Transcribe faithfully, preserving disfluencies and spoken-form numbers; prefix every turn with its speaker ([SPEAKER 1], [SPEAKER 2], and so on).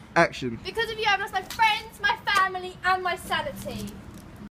[SPEAKER 1] Action.
[SPEAKER 2] Because of you, I've lost my friends, my family, and my sanity.